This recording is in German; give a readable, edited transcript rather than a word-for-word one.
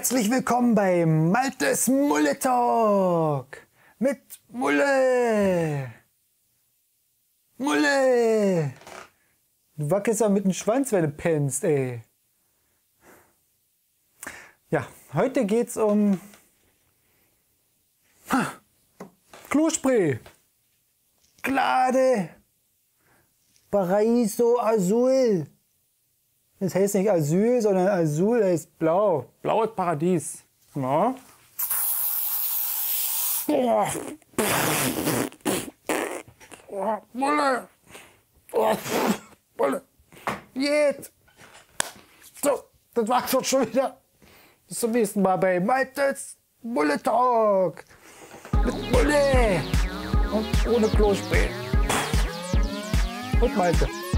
Herzlich willkommen bei Maltes Mulle Talk mit Mulle. Mulle! Du wackelst ja mit dem Schwanz, wenn du pennst, ey. Ja, heute geht's um Klospray. Glade. Paraíso Azul. Das heißt nicht Asyl, sondern Azul heißt blau. Blaues Paradies. Ja. Mulle. Mulle. Jetzt. So, das war's doch schon wieder. Bis zum nächsten Mal bei Maltes Mulle Talk. Mit Mulle. Und ohne Klospray. Und Malte.